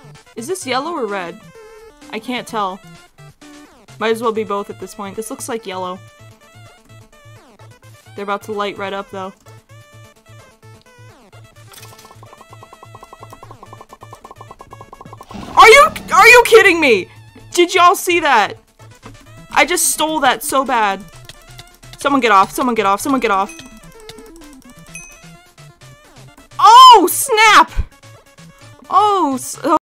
Is this yellow or red? I can't tell. Might as well be both at this point. This looks like yellow. They're about to light red up though. Are you kidding me? Did y'all see that? I just stole that so bad. Someone get off, someone get off, someone get off. Oh, snap! Oh,